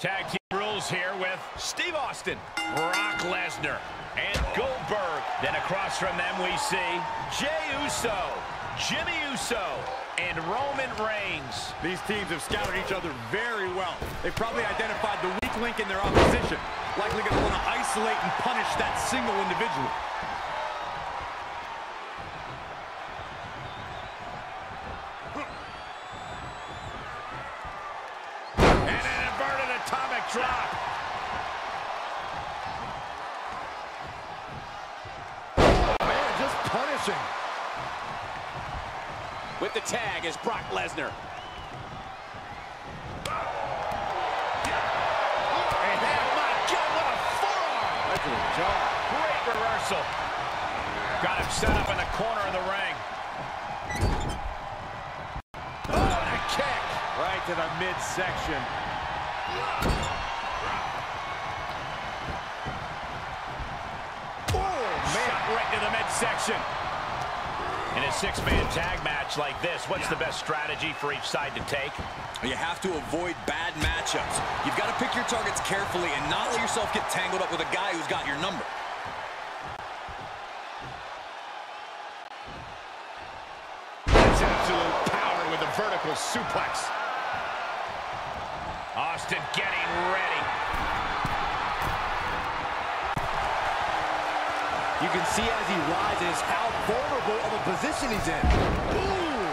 Tag team rules here with Steve Austin, Brock Lesnar, and Goldberg. Then across from them we see Jey Uso, Jimmy Uso, and Roman Reigns. These teams have scouted each other very well. They've probably identified the weak link in their opposition. Likely going to want to isolate and punish that single individual. And an inverted atomic drop. Oh, man, just punishing. With the tag is Brock Lesnar. Great reversal. Got him set up in the corner of the ring. Oh, and a kick. Right to the midsection. Oh, man. Shot right to the midsection. In a six-man tag match like this, what's the best strategy for each side to take? You have to avoid bad matchups. You've got to pick your targets carefully and not let yourself get tangled up with a guy who's got your number. That's absolute power with a vertical suplex. Austin getting ready. You can see as he rises how vulnerable of a position he's in. Ooh.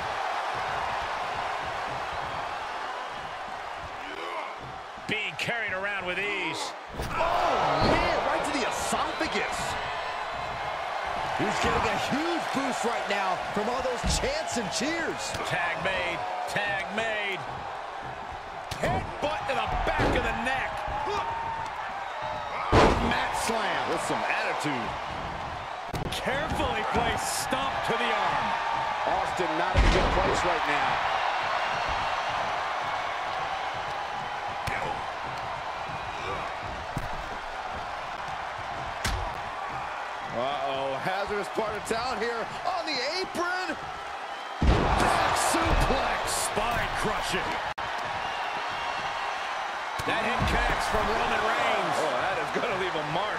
Being carried around with ease. Oh, man, right to the esophagus. He's getting a huge boost right now from all those chants and cheers. Tag made. Tag made. Headbutt to the back of the neck. Mat slam with some attitude. Carefully placed stomp to the arm. Austin not in a good place right now. Uh-oh, hazardous part of town here on the apron. Back suplex, spine crushing. That hit connects from Roman Reigns. Oh, that is going to leave a mark.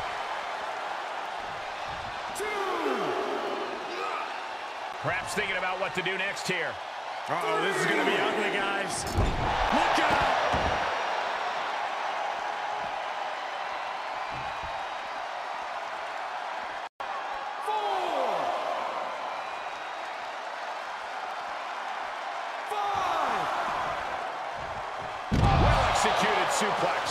Perhaps thinking about what to do next here. Uh-oh, this is going to be ugly, guys. Look out! Well-executed suplex.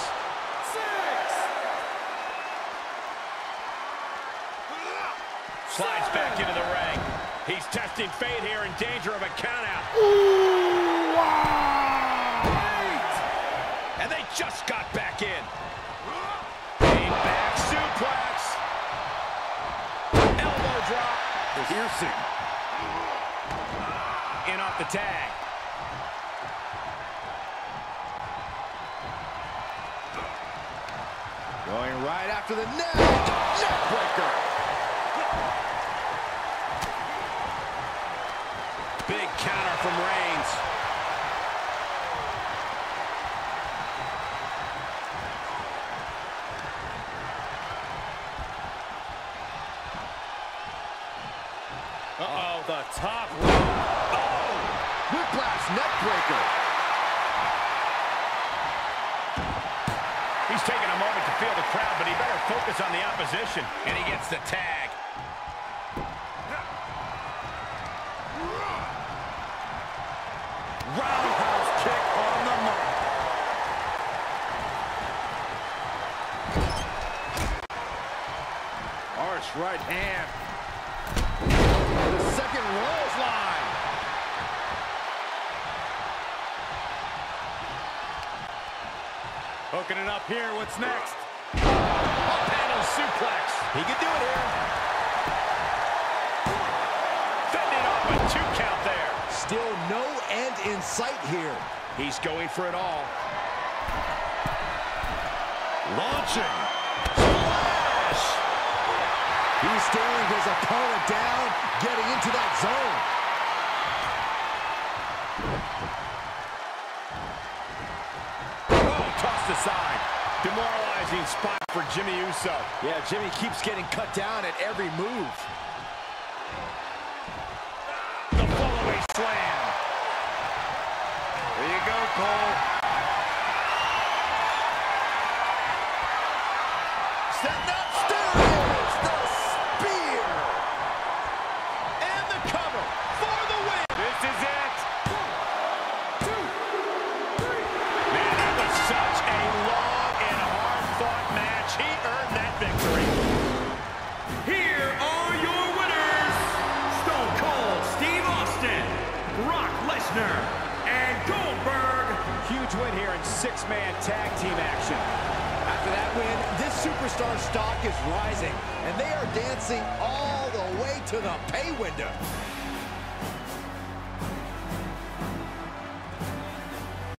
6. Slides back into the ring. He's testing fate here, in danger of a countout. Ooh, wow. And they just got back in. A back suplex. Elbow drop. Piercing. In off the tag. Going right after the neck. Neckbreaker. Big counter from Reigns. Uh-oh, the top rope. Oh! Whiplash neckbreaker. He's taking a moment to feel the crowd, but he better focus on the opposition. And he gets the tag. Roundhouse kick on the mark. Harsh right hand. The second rolls line. Hooking it up here. What's next? Up handle suplex. He can do it here. Fending off a 2 count there. Still no end in sight here. He's going for it all. Launching. Splash. He's staring his opponent down, getting into that zone. Oh, aside. Demoralizing spot for Jimmy Uso. Yeah, Jimmy keeps getting cut down at every move. The fall-away slam. There you go, Cole. Setting up, there it is, the spear. And the cover for the win. This is it. 1, 2, 3. Man, that was such a long and hard-fought match. He earned that victory. Here are your winners, Stone Cold Steve Austin, Brock Lesnar, and Goldberg. Huge win here in 6-man tag team action. After that win, this superstar stock is rising, and they are dancing all the way to the pay window.